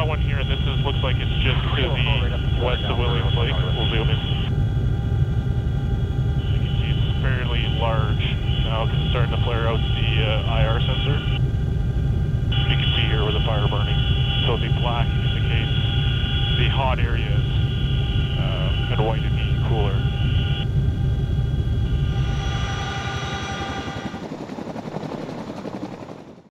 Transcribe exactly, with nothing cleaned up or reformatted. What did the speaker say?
got one here, and this is looks like it's just to the west of Williams Lake. We'll zoom in. You can see it's fairly large now because it's starting to flare out the uh, I R sensor. You can see here where the fire burning. So the black indicates the hot areas, uh, and white indicates cooler.